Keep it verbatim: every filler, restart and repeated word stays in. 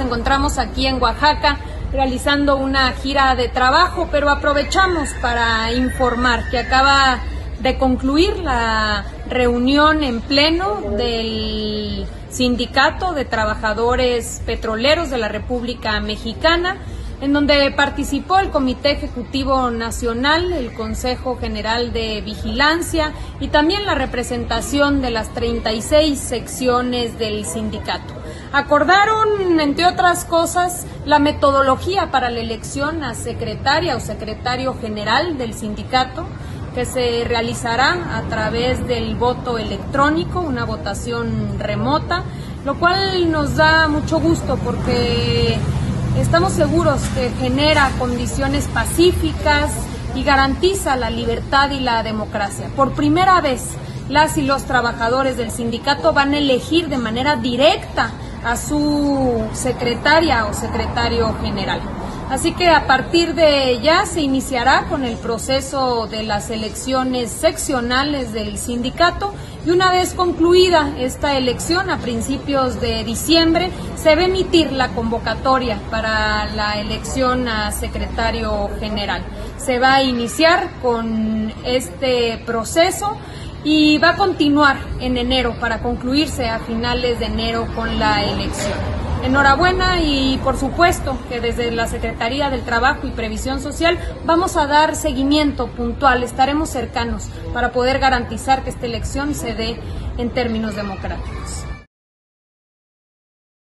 encontramos aquí en Oaxaca realizando una gira de trabajo, pero aprovechamos para informar que acaba de concluir la reunión en pleno del Sindicato de Trabajadores Petroleros de la República Mexicana, en donde participó el Comité Ejecutivo Nacional, el Consejo General de Vigilancia y también la representación de las treinta y seis secciones del sindicato. Acordaron, entre otras cosas, la metodología para la elección a secretaria o secretario general del sindicato, que se realizará a través del voto electrónico, una votación remota, lo cual nos da mucho gusto porque estamos seguros que genera condiciones pacíficas y garantiza la libertad y la democracia. Por primera vez, las y los trabajadores del sindicato van a elegir de manera directa a su secretaria o secretario general. Así que a partir de ya se iniciará con el proceso de las elecciones seccionales del sindicato y una vez concluida esta elección a principios de diciembre se va a emitir la convocatoria para la elección a secretario general. Se va a iniciar con este proceso y va a continuar en enero para concluirse a finales de enero con la elección. Enhorabuena y por supuesto que desde la Secretaría del Trabajo y Previsión Social vamos a dar seguimiento puntual, estaremos cercanos para poder garantizar que esta elección se dé en términos democráticos.